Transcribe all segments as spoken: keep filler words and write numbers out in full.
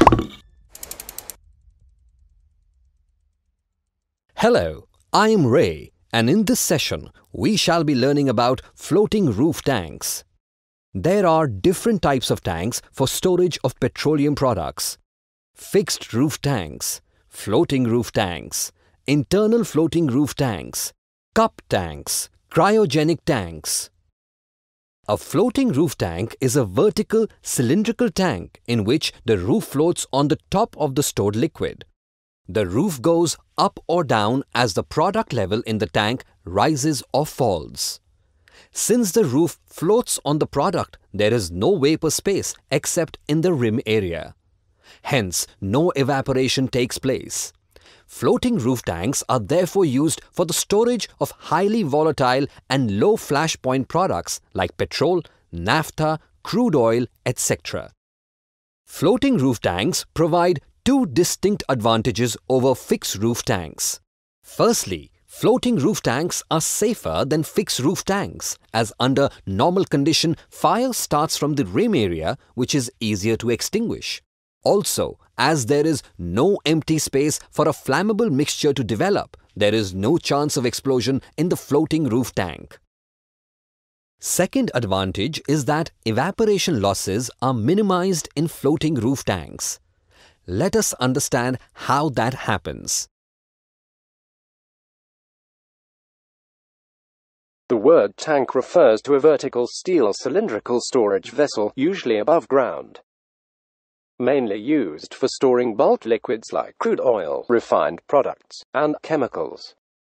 Hello, I am Ray, and in this session we shall be learning about floating roof tanks. There are different types of tanks for storage of petroleum products. Fixed roof tanks, floating roof tanks, internal floating roof tanks, cup tanks, cryogenic tanks. A floating roof tank is a vertical cylindrical tank in which the roof floats on the top of the stored liquid. The roof goes up or down as the product level in the tank rises or falls. Since the roof floats on the product, there is no vapor space except in the rim area. Hence, no evaporation takes place. Floating roof tanks are therefore used for the storage of highly volatile and low flash point products like petrol, naphtha, crude oil, et cetera. Floating roof tanks provide two distinct advantages over fixed roof tanks. Firstly, floating roof tanks are safer than fixed roof tanks, as under normal condition, fire starts from the rim area, which is easier to extinguish. Also, as there is no empty space for a flammable mixture to develop, there is no chance of explosion in the floating roof tank. Second advantage is that evaporation losses are minimized in floating roof tanks. Let us understand how that happens. The word tank refers to a vertical steel cylindrical storage vessel, usually above ground. Mainly used for storing bulk liquids like crude oil, refined products, and chemicals.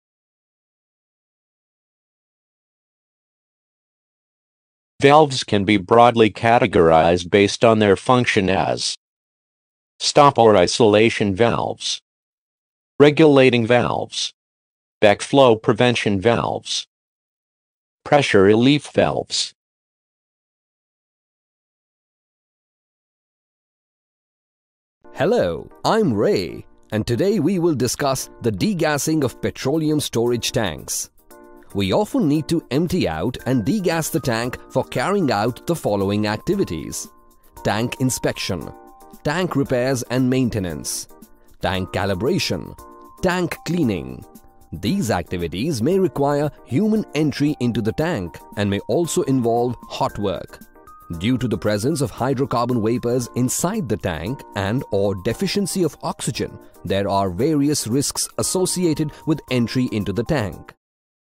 Valves can be broadly categorized based on their function as stop or isolation valves, regulating valves, backflow prevention valves, pressure relief valves. Hello, I'm Ray, and today we will discuss the degassing of petroleum storage tanks. We often need to empty out and degas the tank for carrying out the following activities: tank inspection, tank repairs and maintenance, tank calibration, tank cleaning. These activities may require human entry into the tank and may also involve hot work. Due to the presence of hydrocarbon vapors inside the tank and or deficiency of oxygen, there are various risks associated with entry into the tank.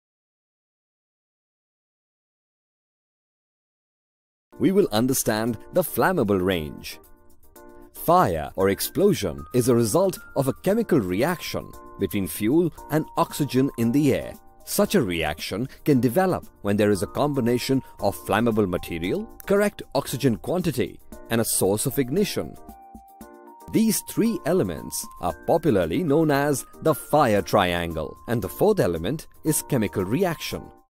We will understand the flammable range. Fire or explosion is a result of a chemical reaction between fuel and oxygen in the air. Such a reaction can develop when there is a combination of flammable material, correct oxygen quantity, and a source of ignition. These three elements are popularly known as the fire triangle, and the fourth element is chemical reaction.